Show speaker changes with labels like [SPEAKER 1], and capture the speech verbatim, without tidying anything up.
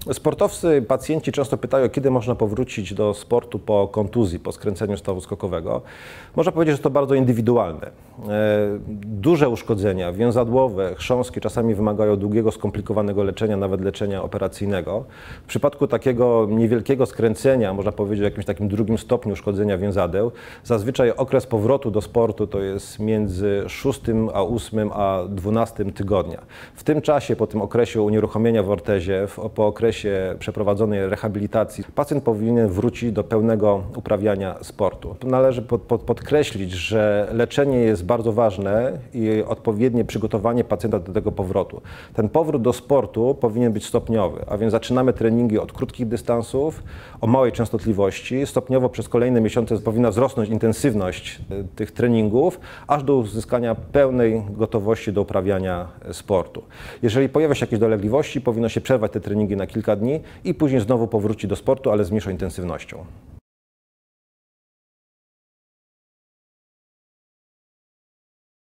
[SPEAKER 1] Sportowcy, pacjenci często pytają, kiedy można powrócić do sportu po kontuzji, po skręceniu stawu skokowego. Można powiedzieć, że to bardzo indywidualne. Duże uszkodzenia więzadłowe, chrząstki czasami wymagają długiego, skomplikowanego leczenia, nawet leczenia operacyjnego. W przypadku takiego niewielkiego skręcenia, można powiedzieć o jakimś takim drugim stopniu uszkodzenia więzadeł, zazwyczaj okres powrotu do sportu to jest między szóstym a ósmym a dwunastym tygodnia. W tym czasie, po tym okresie unieruchomienia w ortezie, po okresie przeprowadzonej rehabilitacji, pacjent powinien wrócić do pełnego uprawiania sportu. Należy pod, pod, podkreślić, że leczenie jest bardzo ważne i odpowiednie przygotowanie pacjenta do tego powrotu. Ten powrót do sportu powinien być stopniowy, a więc zaczynamy treningi od krótkich dystansów, o małej częstotliwości. Stopniowo przez kolejne miesiące powinna wzrosnąć intensywność tych treningów, aż do uzyskania pełnej gotowości do uprawiania sportu. Jeżeli pojawia się jakieś dolegliwości, powinno się przerwać te treningi na kilka dni i później znowu powrócić do sportu, ale z mniejszą intensywnością.